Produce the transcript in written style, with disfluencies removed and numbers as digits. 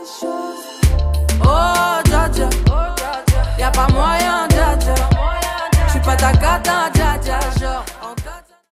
Oh, dja dja, y'a pas moyen, dja dja. J'suis pas ta cata, dja dja, genre.